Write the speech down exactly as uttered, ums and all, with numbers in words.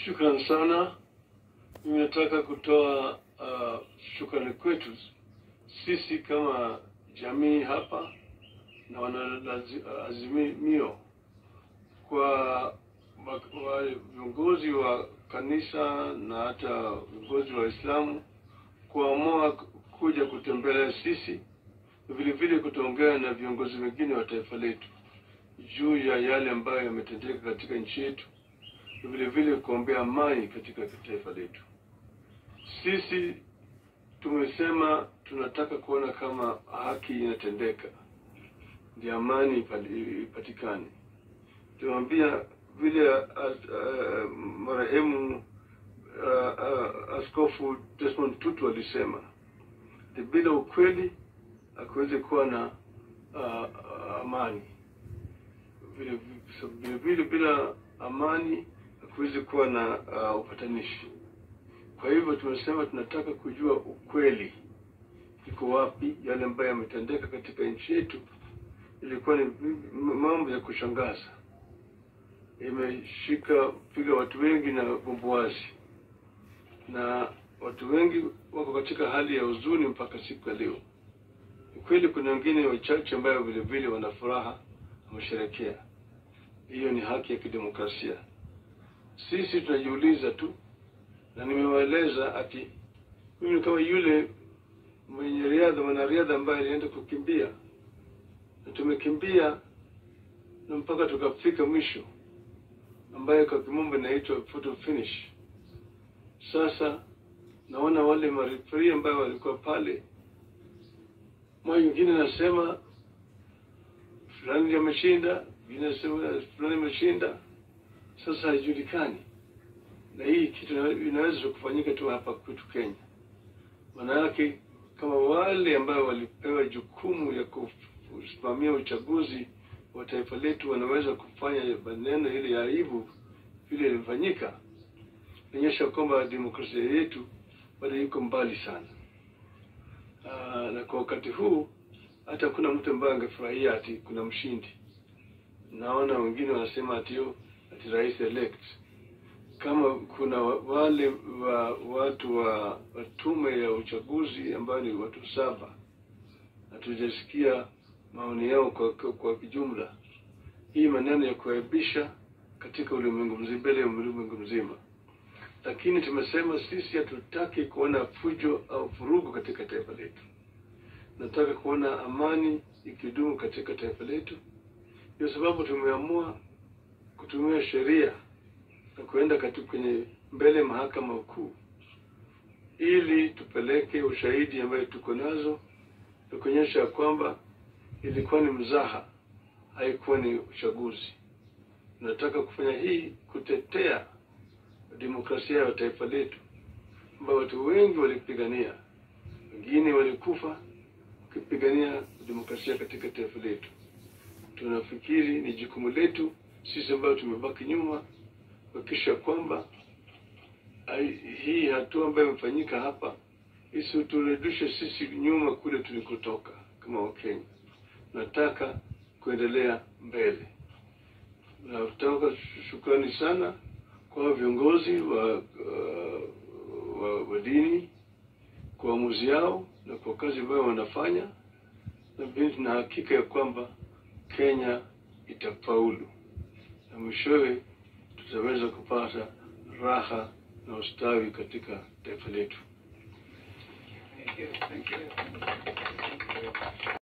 Shukran sana. Mimi nataka kutoa uh, shukrani kwetu sisi kama jamii hapa na wanaazimio kwa viongozi wa kanisa na hata viongozi wa Islamu kuamua kuja kutembelea sisi, vile vile kutuongea na viongozi wengine wa taifa letu juu ya yale ambayo yametendeka katika nchi yetu, vile vile kuombea amani katika taifa letu. Sisi tumesema tunataka kuona kama haki inatendeka, ndio amani ipatikane. Tumwambia vile uh, uh, marehemu uh, uh, Askofu Desmond Tutu alisema, bila ukweli hakuwezi kuwa na uh, uh, amani. Vile vile, vile bila amani hakuwezi kuwa na uh, upatanishi. Kwa hivyo tumesema tunataka kujua ukweli iko wapi. Yale ambayo yametendeka katika nchi yetu ilikuwa ni mambo ya kushangaza, imeshika piga watu wengi na bumbuazi, na watu wengi wako katika hali ya huzuni mpaka siku ya leo. Kweli kuna wengine wachache ambao vile vile wana furaha, wamesherehekea. Hiyo ni haki ya kidemokrasia. Sisi tunajiuliza tu, na nimewaeleza ati mimi kama yule mwenye riadha mwanariadha ambaye alienda kukimbia, na tumekimbia na mpaka tukafika mwisho ambaye kwa kimombo inaitwa photo finish. Sasa naona wale marefari ambao walikuwa pale, mmoja mwingine anasema fulani ameshinda, mwingine anasema fulani ameshinda. Sasa haijulikani, na hii kitu inaweza kufanyika tu hapa kwetu Kenya. Maana yake kama wale ambao walipewa jukumu ya kusimamia uchaguzi wa taifa letu wanaweza kufanya maneno ile ya aibu vile ilifanyika, inaonyesha kwamba demokrasia yetu bado iko mbali sana. Aa, na kwa wakati huu hata kuna mtu ambaye angefurahia ati kuna mshindi. Naona wengine wanasema ati yo ati rais elect. Kama kuna wale wa watu wa, wa tume ya uchaguzi ambao ni watu saba, hatujasikia maoni yao kwa, kwa, kwa kijumla. Hii maneno ya kuaibisha katika ulimwengu mzima, mbele ya ulimwengu mzima. Lakini tumesema sisi hatutaki kuona fujo au vurugu katika taifa letu. Nataka kuona amani ikidumu katika taifa letu. Kwa sababu tumeamua kutumia sheria na kuenda katika kwenye mbele mahakama kuu ili tupeleke ushahidi ambao tuko nazo na kuonyesha kwamba ilikuwa ni mzaha, haikuwa ni uchaguzi. Nataka kufanya hii kutetea demokrasia ya taifa letu ambao watu wengi walipigania, wengine walikufa kupigania demokrasia katika taifa letu. Tunafikiri ni jukumu letu sisi ambao tumebaki nyuma kuhakikisha kwamba hii hatua ambayo imefanyika hapa isiturudishe sisi nyuma kule tulikotoka kama Wakenya. Nataka kuendelea mbele. Nataka shukrani sana kwa viongozi wa, uh, wa, wa dini kwa uamuzi yao na kwa kazi ambayo wanafanya, na pia na hakika ya kwamba Kenya itafaulu na mwishowe tutaweza kupata raha na ustawi katika taifa letu. Thank you. Thank you.